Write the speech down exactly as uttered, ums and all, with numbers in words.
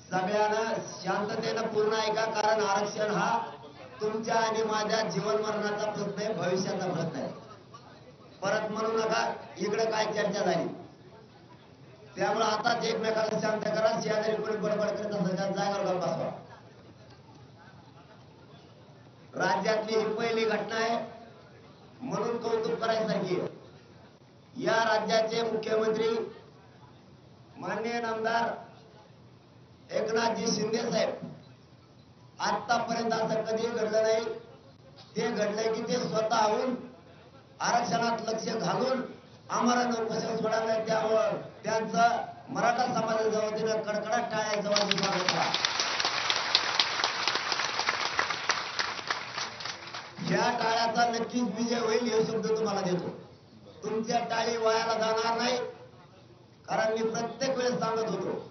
सगळ्यांना शांततेनं पूर्ण ऐका, कारण आरक्षण हा तुमच्या आणि माझ्या जीवन मरणाचा प्रश्न आहे, भविष्याचा प्रश्न आहे. परत म्हणू नका इकडे काय चर्चा झाली. त्यामुळे आताच एकमेकाला शांत करा. शेजारी कोणी बडबड करत असेल त्या जागेवर बसवा. राज्यातली ही पहिली घटना आहे म्हणून कौतुक करायसारखी आहे. या राज्याचे मुख्यमंत्री माननीय नामदार एकनाथजी शिंदे साहेब, आतापर्यंत असं कधी घडलं नाही. ते घडलंय की ते स्वतःहून आरक्षणात लक्ष घालून आम्हाला नोकऱ्या सोडायला, त्यामुळं त्यांचं मराठा समाजाच्या वतीनं कडकडाट टाळ्याचं वाजून स्वागत करा. या टाळ्याचा नक्कीच विजय होईल हे शब्द तुम्हाला देतो. तुमच्या टाळी वायाला जाणार नाही, कारण मी प्रत्येक वेळेस सांगत होतो